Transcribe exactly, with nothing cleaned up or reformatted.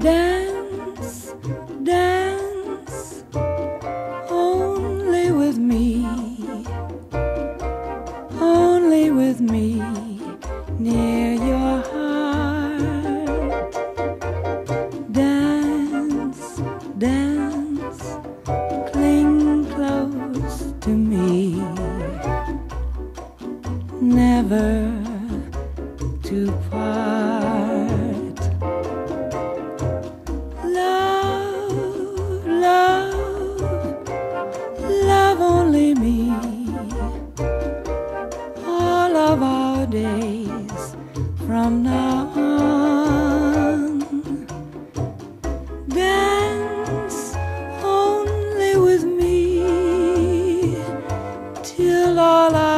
Dance, dance, only with me, only with me, near your heart. Dance, dance, cling close to me, never to part. Love, love, love only me, all of our days from now on. Dance only with me till all our